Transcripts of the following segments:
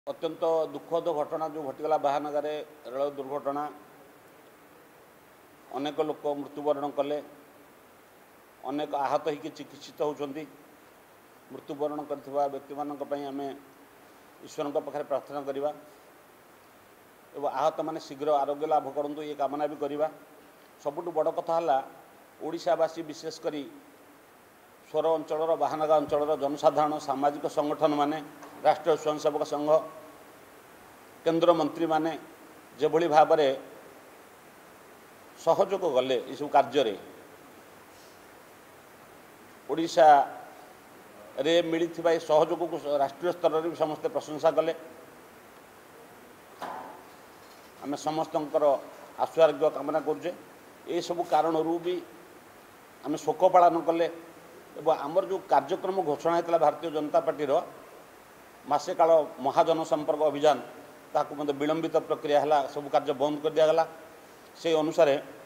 अत्यंत दुखद घटना जो घटीगला बाहानगर रेल दुर्घटना अनेक लोक मृत्युवरण कले अनेक आहत होकर चिकित्सित होती मृत्युवरण कर व्यक्ति आम ईश्वर पाखे प्रार्थना करवा एवं आहत मैंने शीघ्र आरोग्य लाभ करूँ ये कामना भी करवा। सबुठ बड़ कथा है ओडिशावासी विशेषकर स्वर अंचल बाहानगा अंचल जनसाधारण सामाजिक संगठन माने राष्ट्रीय स्वयंसेवक संघ केंद्र मंत्री माने जेभली भाव में सहयोग गले यू कार्य ओडिशा रे मिलता सहयोग को राष्ट्रीय स्तर में भी समस्ते प्रशंसा कले। आम समस्त आशुआरोग्य कामना करुचे ये सब कारण भी आम शोक पालन कले एवं आमर जो कार्यक्रम घोषणा होता भारतीय जनता पार्टी मासे काल महाजन संपर्क अभियान ताकू मतलब विलंबित प्रक्रिया है सब कार्य बंद कर दिगला से अनुसार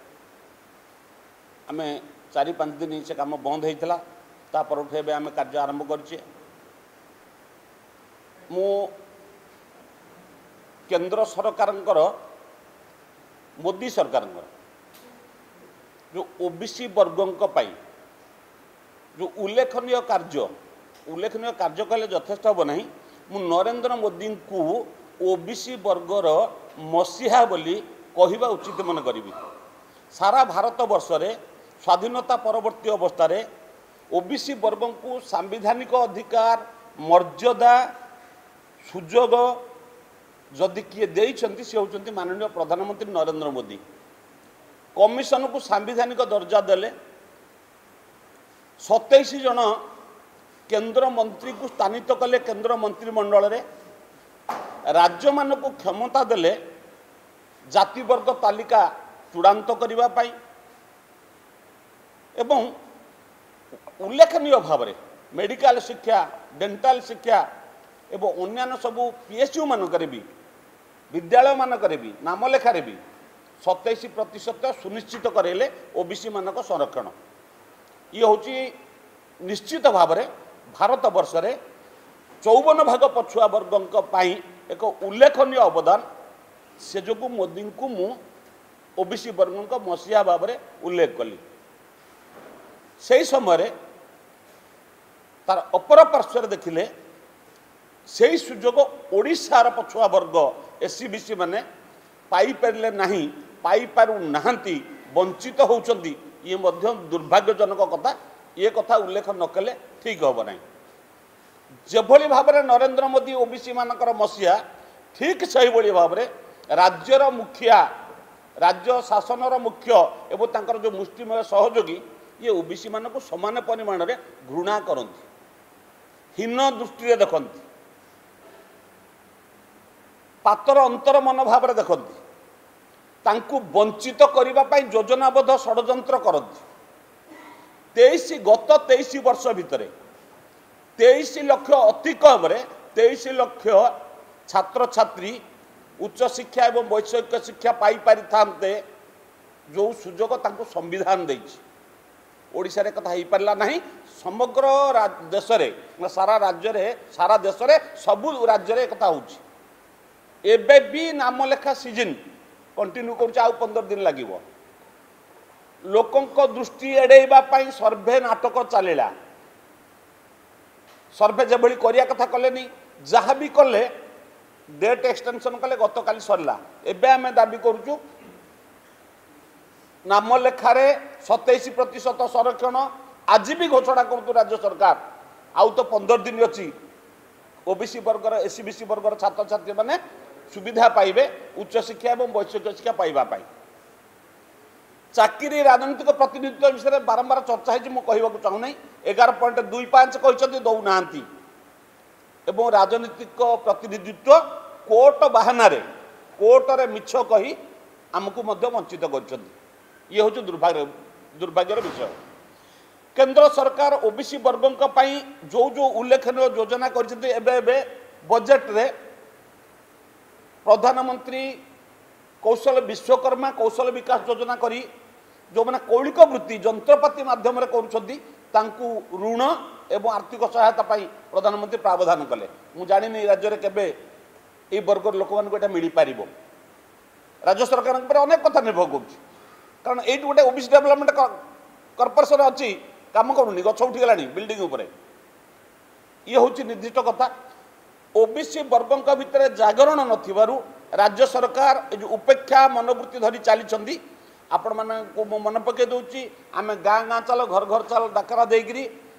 आम 4-5 दिन से काम बंद होता तापर आम कार्य आरंभ करें। मु केंद्र सरकार मोदी सरकार जो ओबीसी वर्गों जो उल्लेखनीय कार्य कहले यथेष्ट हम ना मु नरेंद्र मोदी को ओबीसी वर्गर मसीहा बोली कहवा उचित मन करी। सारा भारत वर्ष रे स्वाधीनता परवर्ती अवस्था रे ओबीसी वर्गों को सांविधानिक अधिकार मर्यादा सुजोग जदि किए देइछंती से होचंती माननीय प्रधानमंत्री नरेंद्र मोदी। कमिशन को सांविधानिक दर्जा देले 27 जन केंद्र मंत्री को स्थानित कले केंद्र मंत्रिमंडल रे राज्य मान को क्षमता देले जाति वर्ग तालिका चूड़ांत करने पाई एवं उल्लेखनीय भाव में मेडिकल शिक्षा डेंटाल शिक्षा एवं अन्य सबू पीएसयू मानक भी विद्यालय मानक भी नाम लेखार भी 27% सुनिश्चित करेले ओबीसी मानक संरक्षण ये हूँ निश्चित भाव में भारत वर्ष रे 54 भाग पछुआ वर्गों एक उल्लेखनीय अवदान से जो मोदी को मु ओबीसी वर्गों मसीहा भाव में उल्लेख कली। से समय तार अपर पार्श्व देखिले से सुजोग ओडिशार पछुआ वर्ग एससी माने पाई पारे नहीं पाई पारु नाहंती वंचित होउचंदी ये मध्य दुर्भाग्यजनक कथा ये कथा उल्लेख न कले ठीक हम ना। जेभली भाव में नरेंद्र मोदी ओबीसी मानकर मसीहा ठीक से भाव में राज्यर मुखिया राज्य शासनर मुख्य एवं तांकर जो मुष्टिमेय सहयोगी ये ओबीसी मान को समान परिमाण में घृणा करती हीन दृष्टि देखती पातर अंतर मनोभाव देखती तांकू वंचित करने योजनाबद्ध षड्यंत्र करती। गत 23 वर्ष भितर 23 लाख अति कम 23 लाख छात्र छात्री उच्च शिक्षा एवं वैषयिक शिक्षा पाई पारि थांते जो सुजोग तांको संविधान देछि ओडिशा रे कथा ही पारला नहीं। समग्र देश रे सारा राज्य रे सारा देश रे सबु राज्य रे कथा होछि एबे भी नाम लेखा सीजन कंटिन्यू कर 15 दिन लगिवो लोकों दृष्टि एड़ेबा पाई सर्भे नाटक चलला सर्भे जो करिया कथा कले नहीं जहाँ भी कले डेट एक्सटेंशन कले गत काली सरला एबे आमे दाबी करूचु नाम लेखार 27% संरक्षण आज भी घोषणा करूँ राज्य सरकार आउ तो 15 दिन अच्छी ओबीसी वर्गर एससीबीसी वर्गर छात्र छात्री मैंने सुविधा पाइबे उच्च शिक्षा और वैषयिक शिक्षा पाइबा चाकरी राजनीतिक प्रतिनिधित्व विषय बारंबार चर्चा है कहवाक चाहूना 11.25 कहते दौना एवं राजनीतिक प्रतिनिधित्व कोर्ट बाहाना कोर्ट रे मिछ कही आमको वंचित कर ये हूँ दुर्भाग्यर विषय। केंद्र सरकार ओबीसी वर्गों जो जो उल्लेखनीय योजना कर बजेट रे प्रधानमंत्री कौशल विश्वकर्मा कौशल विकास योजना करी जो मैंने कौलिक वृत्ति जंत्रपाति माध्यम ऋण एवं आर्थिक सहायता प्रधानमंत्री प्रावधान कले। मु जानी राज्य में केबे ये वर्ग लोक मानक मिल पार राज्य सरकार अनेक कथा निर्भर कर कारण ये गोटे ओबीसी डेवलपमेंट कॉर्पोरेशन अच्छी काम करूनी गछ उठीगला बिल्डिंग उपरे ये हूँ निर्दिष्ट कथा ओबीसी वर्ग भितर जागरण नथिबारु राज्य सरकार जो उपेक्षा मनोवृत्ति धरी चली आपण मानक मन पकई दूची आम गाँ गाँ चल घर घर चल डाकरा देकरी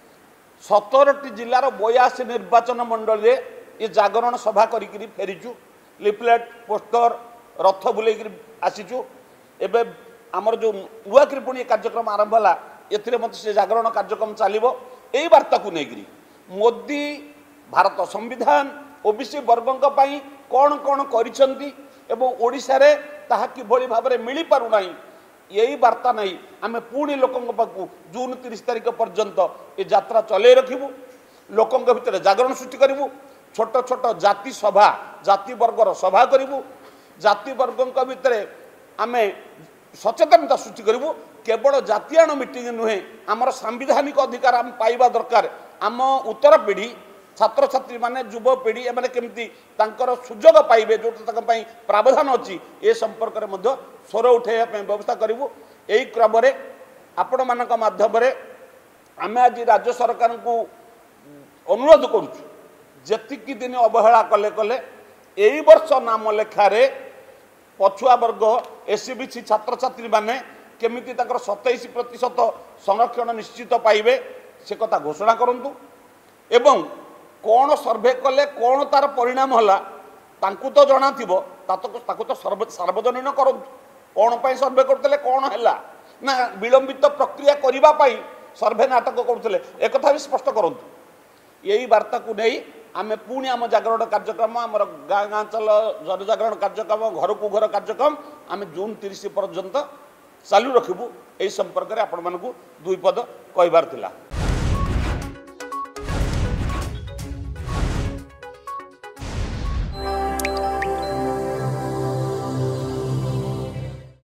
17टी जिलार 82 निर्वाचन मंडल रे ये जागरण सभा करी फेरीचु लिफलेट पोस्टर रथ बुले आसीचु एबे आमर जो नुआ पुणी कार्यक्रम आरंभ है एथिरे मत से जागरण कार्यक्रम चलिबो एई वार्ता को नेकरी मोदी भारत संविधान ओबीसी वर्गों पई कौन कौन करिसंती एवं ओडिशा रे ताहा किभଳି भाबरे मिली पारु नाही यही वार्ता नहीं आम पुणी लोकों पाखु जून 30 तारिख पर्यंत ये यात्रा चले रखिबू लोकों भितर जागरण सृष्टि करूँ छोट छोट जाति सभा जाति वर्गर सभा करूँ जाति वर्गों भितर आम सचेतनता सृष्टि करूँ केवल जातीयाण मीटिंग नुहे आमर सांविधानिक अधिकार आम पाइबा दरकार आम उत्तर पीढ़ी छात्र छात्री माने युवपीढ़ी एमाने केमती तांकर सुजोग पाइबे जो प्रावधान अच्छी ए संपर्क में स्वर उठाइबा व्यवस्था करूँ यही क्रम आपण मानक माध्यम आम आज राज्य सरकार को अनुरोध करुचु दिन अवहेला कले कले यही वर्ष नाम लेखारे पछुआ वर्ग एससीबीसी छात्र छात्री माने केमिति 27% संरक्षण निश्चित पाइबे से कथा घोषणा करंतु एवं कौन सर्वे कले कौन तार परिणाम होला तांकु तो जणा थिबो ताको तो सार्वजनीन करंतु कौन पाई सर्वे करतले कौन हैला ना विलंबित प्रक्रिया करिबा पाई सर्वे नाटक करतले एक कथा भी स्पष्ट करंतु यही वार्ता को नहीं आम पुणी आम जागरण कार्यक्रम आम गाँ गाँ चल जनजागरण कार्यक्रम घर को घर कार्यक्रम आम जून 30 पर्यंत चालू रखिबू एई संपर्क रे आपण मानकु दुई पद कहबार थिला।